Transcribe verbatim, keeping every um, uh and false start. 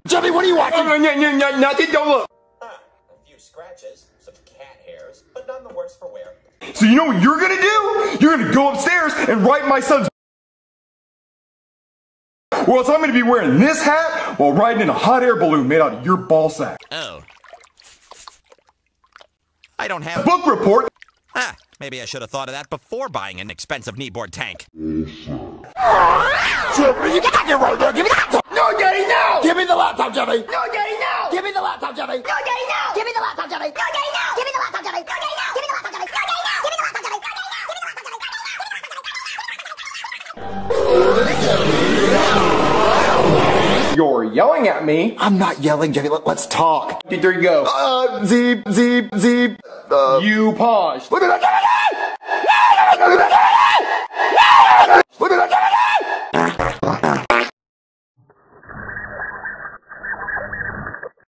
Jimmy, what are you watching? Nothing, don't look. Ah, a few scratches, some cat hairs, but none the worse for wear. So you know what you're gonna do? You're gonna go upstairs and write my son's or else I'm gonna be wearing this hat while riding in a hot air balloon made out of your ball sack. Oh. I don't have... Book report. Ah, maybe I should have thought of that before buying an expensive kneeboard tank. Jimmy, you got your radio. Give me that. No, Daddy, no. Give me the laptop, Jimmy. No, Daddy, no. Give me the laptop, Jimmy. No, Daddy, no. Give me the laptop, Jimmy. No, Daddy, no. Give me the laptop, Jimmy. No, Daddy, no. Give me the laptop, Jimmy. No, Daddy, no. Give me the laptop, Jimmy. No, Daddy, no. Give me the laptop, Jimmy. You're yelling at me. I'm not yelling, Jimmy. Let, let's talk. Okay, there you go. Uh, Zeep, Zeep, Zeep. Uh, You paused. What did I